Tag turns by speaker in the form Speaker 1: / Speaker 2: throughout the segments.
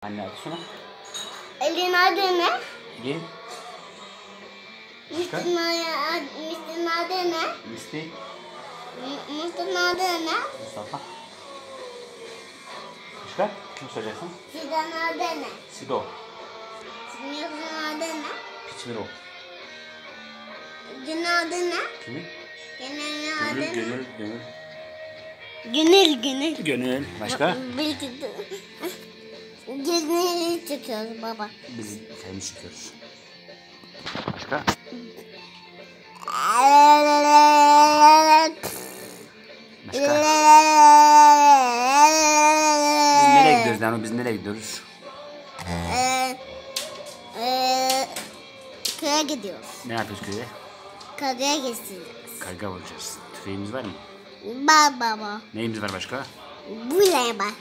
Speaker 1: Anne adı sana.
Speaker 2: Elin adı ne?
Speaker 1: Gel.
Speaker 2: Mustafa'nın adı ne?
Speaker 1: Misty.
Speaker 2: Mustafa'nın adı ne?
Speaker 1: Mustafa. Başka? Kim soracaksın?
Speaker 2: Sizin adı ne?
Speaker 1: Sido.
Speaker 2: Sizin adı ne?
Speaker 1: Piçmiro.
Speaker 2: Günün adı ne?
Speaker 1: Kimin?
Speaker 2: Günün adı ne?
Speaker 1: Gönül.
Speaker 2: Gönül.
Speaker 1: Gönül. Başka?
Speaker 2: Belki de. Gönül çıkıyoruz baba.
Speaker 1: Biz seni çıkıyoruz. Başka? Başka? Biz nereye gidiyoruz lan? Biz nereye gidiyoruz?
Speaker 2: Köye gidiyoruz.
Speaker 1: Ne yapıyoruz köyde?
Speaker 2: Köye geçeceğiz.
Speaker 1: Karga vuracağız. Tüfeğimiz var mı?
Speaker 2: Baba.
Speaker 1: Neyimiz var başka?
Speaker 2: Bu ne bak?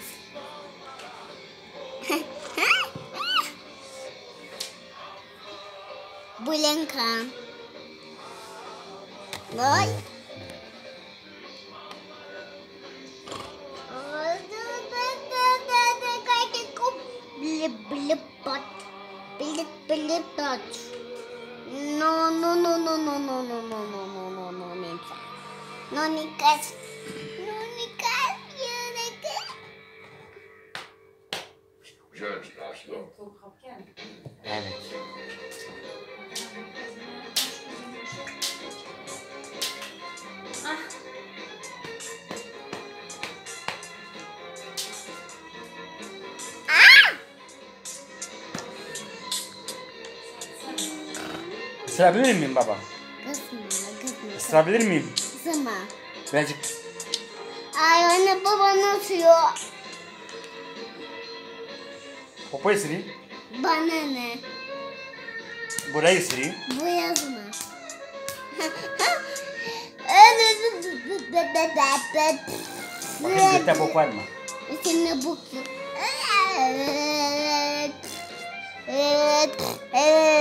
Speaker 2: Bulenkan. Vay. Blip blip bot. Blip blip bot. No. No, Nikas.
Speaker 1: Evet. Isırabilir miyim baba?
Speaker 2: Kızma.
Speaker 1: Isırabilir miyim?
Speaker 2: Kızma.
Speaker 1: Birazcık.
Speaker 2: Ay anne babanı atıyor.
Speaker 1: Popoyu ısırayım.
Speaker 2: Bana ne?
Speaker 1: Burayı ısırayım.
Speaker 2: Bu yazma.
Speaker 1: Bakın gökte bok var mı?
Speaker 2: Senin bu.